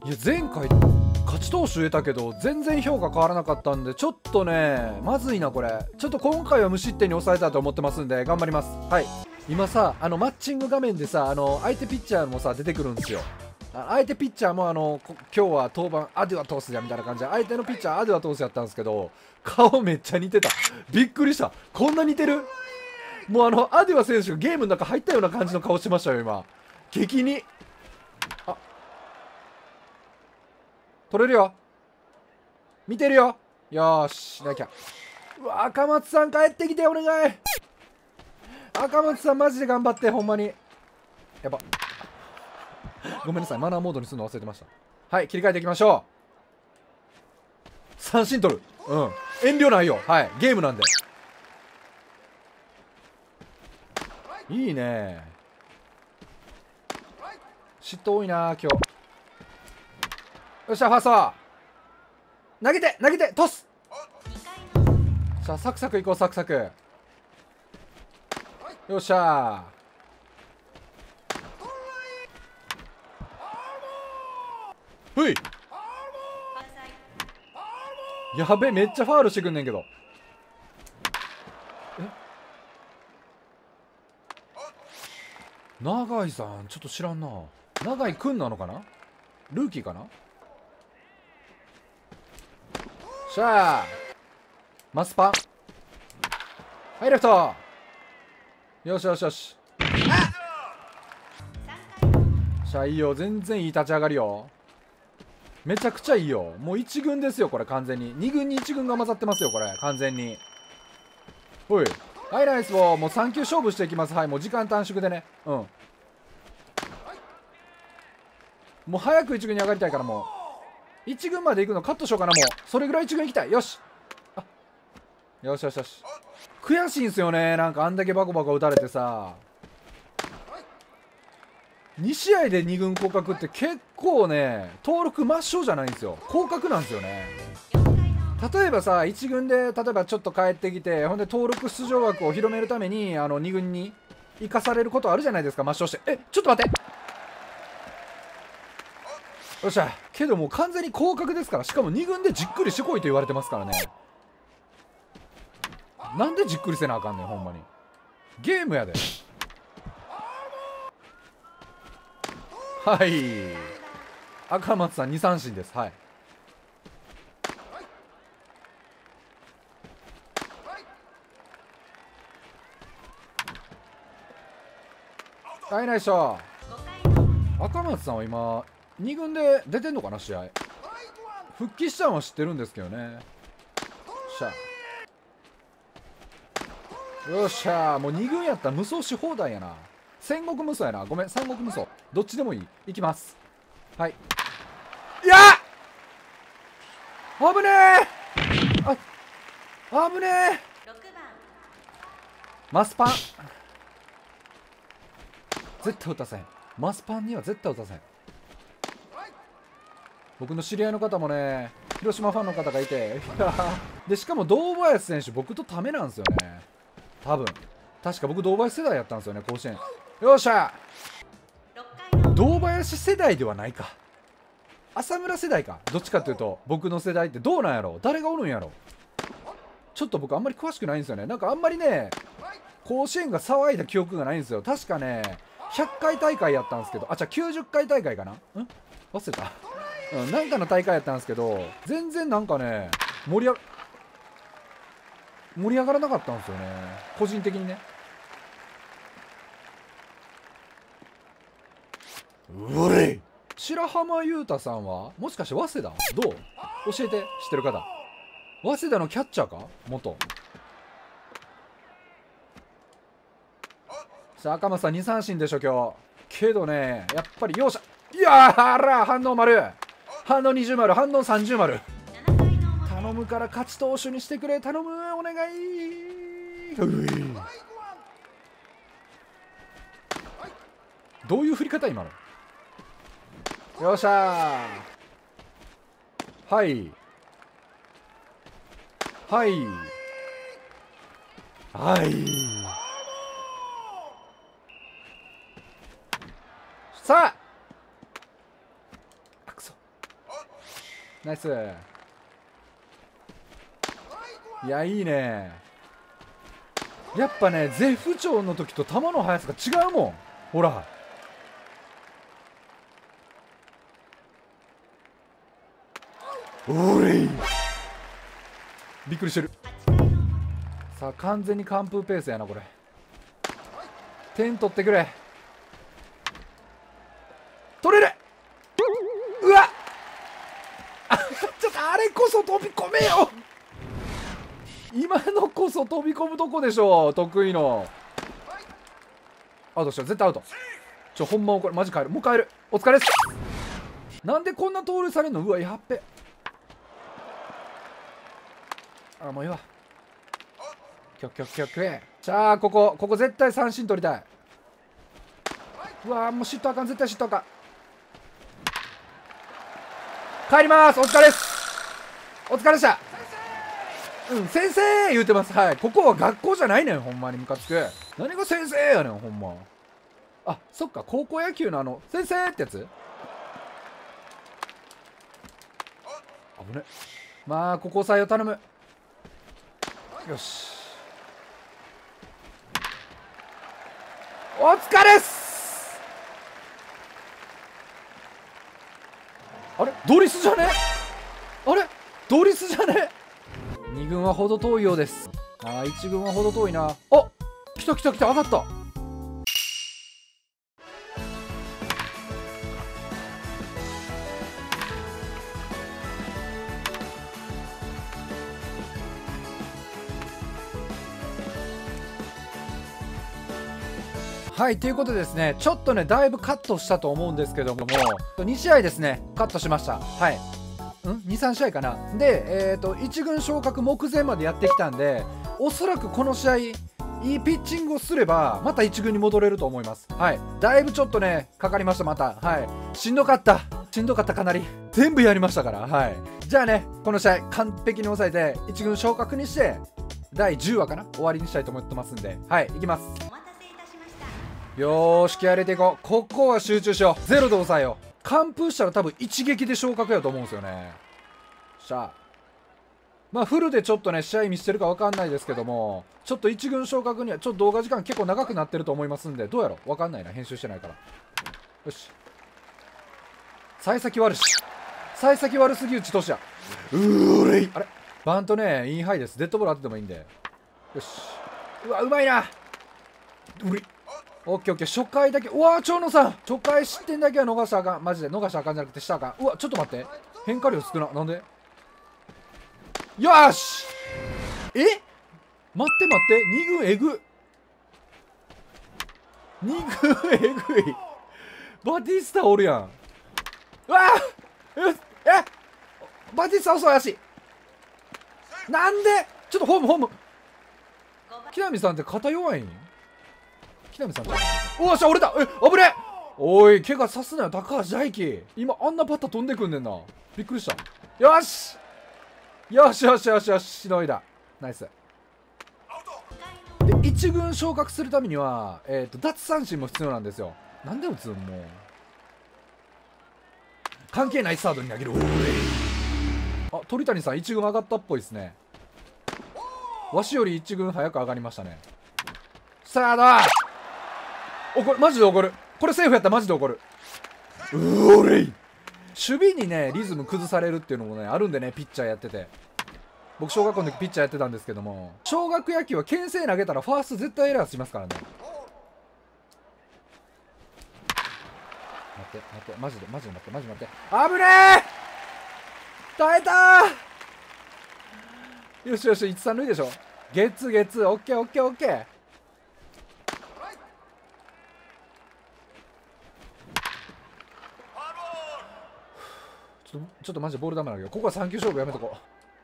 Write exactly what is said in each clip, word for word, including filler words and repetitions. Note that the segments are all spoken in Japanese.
いや前回勝ち投手得たけど全然評価変わらなかったんでちょっとねまずいなこれ。ちょっと今回は無失点に抑えたいと思ってますんで頑張ります。はい、今さあのマッチング画面でさあの相手ピッチャーもさ出てくるんですよ。あ相手ピッチャーもあの今日は登板アデュアトースやみたいな感じで相手のピッチャーアデュアトースやったんですけど顔めっちゃ似てた。びっくりした。こんな似てる。もうあのアデュア選手がゲームの中入ったような感じの顔してましたよ今。激にあ取れるよ。見てるよ。よーしなきゃ。うわ赤松さん帰ってきてお願い。赤松さんマジで頑張ってほんまに。やばごめんなさいマナーモードにするの忘れてました。はい切り替えていきましょう。三振取る。うん遠慮ないよ。はいゲームなんでいいね。嫉妬多いな今日。よっしゃファースト投げて投げてトス。さあサクサクいこうサクサク。よっしゃふい。やべめっちゃファールしてくんねんけど。え永井さんちょっと知らんな。永井くんなのかな。ルーキーかな。しゃあマスパンはいレフト。よしよしよし。しゃあいいよ全然いい立ち上がりよ。めちゃくちゃいいよ。もういち軍ですよこれ完全に。に軍にいち軍が混ざってますよこれ完全に。ほいはいナイスをもうさん球勝負していきます。はいもう時間短縮でね。うんもう早くいち軍に上がりたいからもういち軍まで行くのカットしようかな。もうそれぐらいいち軍行きたい。よしあよしよしよし。悔しいんすよねなんかあんだけバコバコ打たれてさ。に試合でに軍降格って結構ね登録抹消じゃないんですよ。降格なんですよね。例えばさいち軍で例えばちょっと帰ってきてほんで登録出場枠を広めるためにあのに軍に生かされることあるじゃないですか抹消して。えちょっと待ってよっしゃ。けどもう完全に降格ですから。しかもに軍でじっくりしてこいと言われてますからね。なんでじっくりせなあかんねんほんまに。ゲームやで。はい赤松さんに三振です。はいはいないっしょ。赤松さんは今に軍で出てんのかな試合。復帰したのは知ってるんですけどね。しゃよっしゃもうに軍やったら無双し放題やな。戦国無双やな。ごめん三国無双どっちでもいい。いきます。はいいや危ねえあ危ねえ。マスパン絶対打たせん。マスパンには絶対打たせん。僕の知り合いの方もね広島ファンの方がいてでしかも堂林選手僕とためなんですよね多分。確か僕堂林世代やったんですよね甲子園。よっしゃ堂林世代ではないか浅村世代か。どっちかっていうと僕の世代ってどうなんやろ。誰がおるんやろ。ちょっと僕あんまり詳しくないんですよね。なんかあんまりね甲子園が騒いだ記憶がないんですよ。確かねひゃっかい大会やったんですけどあじゃあきゅうじゅっかい大会かな。ん忘れたうん、なんかの大会やったんですけど全然なんかね盛り上が盛り上がらなかったんですよね個人的にね。うれい白浜優太さんはもしかして早稲田どう教えて知ってる方。早稲田のキャッチャーか元。さあ赤松さんに三振でしょ今日。けどねやっぱり容赦いやーあら反応丸反応にじゅう丸反応さんじゅう丸頼むから勝ち投手にしてくれ頼むお願い。ういどういう振り方今の。よっしゃーはいはいはいさああくそナイス。いや、いいね。やっぱね、絶不調の時と球の速さが違うもん。ほら。おい、びっくりしてる。さあ、完全に完封ペースやなこれ。点取ってくれ。取れる。うわっちょっとあれこそ飛び込めよ。今のこそ飛び込むとこでしょ。得意のアウトした。絶対アウト。ちょほんまこれマジ帰る。もう帰る。お疲れっす。なんでこんな盗塁されんの。うわ、やっべ。あ、もういいわ。キョキョキョキョ。じゃあここここ絶対三振取りたい。うわー、もう嫉妬あかん。絶対嫉妬あかん。帰ります。お疲れっす。お疲れでした。うん、先生言うてます。はい、ここは学校じゃないねん。ほんまにムカつく。何が先生やねんほんま。あ、そっか、高校野球のあの先生ってやつ。危ね。まあここ採用頼む。よし、お疲れっす。あれドリスじゃね。あれドリスじゃね。に軍はほど遠いようです。あー、いち軍はほど遠いな。あ、来た来た来た。上がった。はい、ということでですね、ちょっとねだいぶカットしたと思うんですけども、に試合ですねカットしました。はい、んにさん試合かな。で、えー、といち軍昇格目前までやってきたんで、おそらくこの試合いいピッチングをすればまたいち軍に戻れると思います。はい、だいぶちょっとねかかりました。また、はい、しんどかったしんどかった。かなり全部やりましたから。はい、じゃあね、この試合完璧に抑えていち軍昇格にしてだいじゅうわかな終わりにしたいと思ってますんで、はい、いきます。よーし、気合入れていこう。ここは集中しよう。ゼロで抑えよう。完封したら多分一撃で昇格やと思うんですよね。しゃあ、まあフルでちょっとね試合見せてるか分かんないですけども、ちょっといち軍昇格にはちょっと動画時間結構長くなってると思いますんで、どうやろ分かんないな、編集してないから。よし、幸先悪し幸先悪すぎ打ちとしや。うーれい。あれバントね、インハイです。デッドボール当ててもいいんで。よし、うわうまいな。うりオッケーオッケー。初回だけ、うわー、長野さん初回失点だけは逃したらあかん。マジで逃したらあかんじゃなくてしたらあかん。うわちょっと待って、変化量少な。なんで。よーし、え待って待って、に軍えぐに軍えぐい。バティスタおるやん。うわー、えバティスタ遅い足。なんでちょっとホームホーム。木浪さんって肩弱いん。木浪さんじゃない。おっしゃ、折れた。え危ねえ。おい、怪我さすなよ高橋大輝。今あんなバッタ飛んでくんねんな。びっくりした。よしよしよしよしよし、しのいだ。ナイス。でいち軍昇格するためには、えー、と奪三振も必要なんですよ。なんで打つん。もう関係ないサードに投げる。おい、あ、鳥谷さんいち軍上がったっぽいですね。わしよりいち軍早く上がりましたね。サード怒る。マジで怒る。これセーフやったらマジで怒る。うおれい。守備にねリズム崩されるっていうのもねあるんでね、ピッチャーやってて。僕小学校の時ピッチャーやってたんですけども、小学野球は牽制投げたらファースト絶対エラーしますからね。待って待って、マジでマジで待ってマジで待って。危ねえ、耐えたー。よしよし、いち、さん塁でしょ。ゲッツゲッツ、オッケーオッケーオッケー。ちょっとちょっとマジでボールダメだけど、ここはさん球勝負やめとこ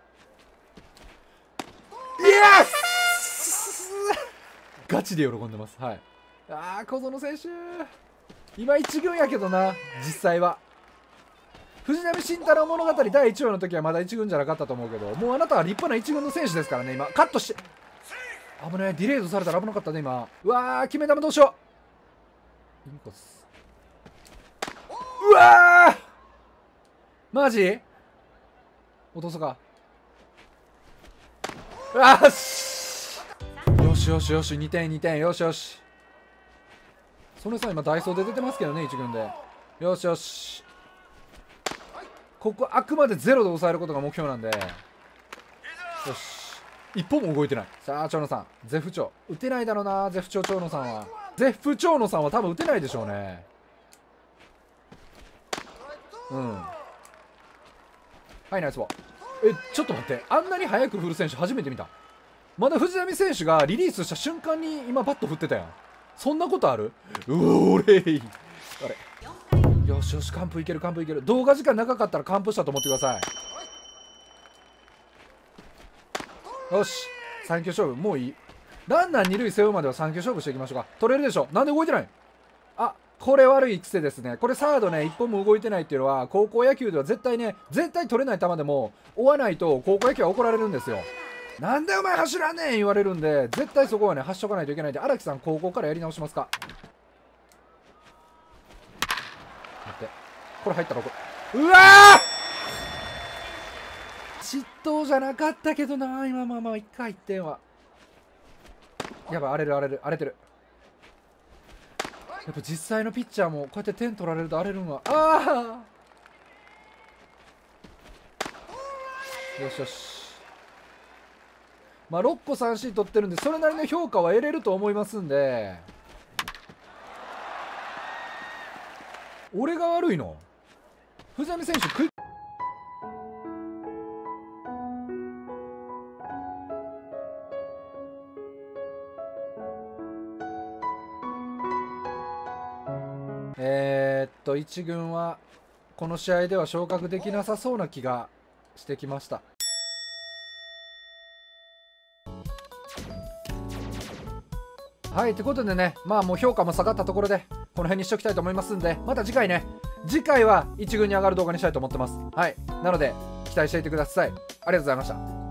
う。イエスガチで喜んでます。はい。ああ、小園選手今いち軍やけどな、実際は。藤波晋太郎物語だいいちわの時はまだいち軍じゃなかったと思うけど、もうあなたは立派ないち軍の選手ですからね。今カットして危ない。ディレイドされたら危なかったね今。うわー、決め球どうしよう。インコース。うわーマジ落とすか。よしよしよしよし、にてんにてん、よしよし。それさん今ダイソーで出てますけどね、いち軍で。よしよし、ここあくまでゼロで抑えることが目標なんで。よし、一歩も動いてない。さあ長野さん、ゼフ長打てないだろうな。ゼフ長長野さんはゼフ長野さんは多分打てないでしょうね。うん、はいナイスボー。えちょっと待って、あんなに早く振る選手初めて見た。まだ藤波選手がリリースした瞬間に今バット振ってたやん。そんなことある？うおーれい。あれ、よしよし、完封いける完封いける。動画時間長かったら完封したと思ってください。よし、さん球勝負もういい。ランナー二塁背負うまではさん球勝負していきましょうか。取れるでしょ。なんで動いてない？あ、これ悪い癖ですね。これサードね、一本も動いてないっていうのは、高校野球では絶対ね、絶対取れない球でも追わないと高校野球は怒られるんですよ。なんでお前走らんねん言われるんで、絶対そこはね、走っとかないといけないんで、荒木さん高校からやり直しますか。待って、これ入ったらこれ、うわー、失投じゃなかったけどな。今まあまあいっかいいってんはやばい。荒れる荒れる荒れてる。やっぱ実際のピッチャーもこうやって点取られると荒れるんは。ああ、よしよし。まあろっこ三振取ってるんで、それなりの評価は得れると思いますんで。俺が悪いの？藤波選手クイッえー、っといち軍はこの試合では昇格できなさそうな気がしてきました。はい、ということでね、まあもう評価も下がったところでこの辺にしておきたいと思いますんで、また次回ね、次回はいち軍に上がる動画にしたいと思ってます。はい、なので期待していてください。ありがとうございました。